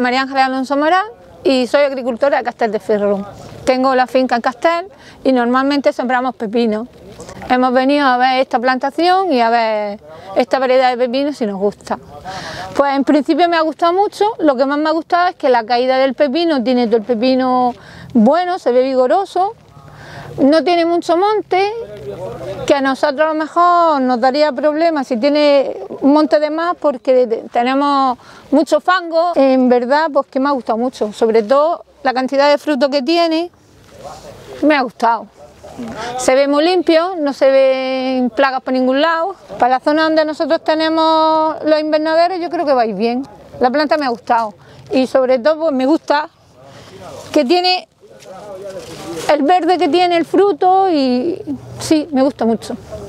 María Ángeles Alonso Morán y soy agricultora de Castel de Ferrol. Tengo la finca en Castel y normalmente sembramos pepino. Hemos venido a ver esta plantación y a ver esta variedad de pepino si nos gusta. Pues en principio me ha gustado mucho, lo que más me ha gustado es que la caída del pepino, tiene todo el pepino bueno, se ve vigoroso, no tiene mucho monte, que a nosotros a lo mejor nos daría problemas si tiene un monte de más porque tenemos mucho fango. En verdad pues que me ha gustado mucho, sobre todo la cantidad de fruto que tiene, me ha gustado. Se ve muy limpio, no se ven plagas por ningún lado. Para la zona donde nosotros tenemos los invernaderos yo creo que va a ir bien. La planta me ha gustado y sobre todo pues me gusta que tiene el verde que tiene el fruto y sí, me gusta mucho.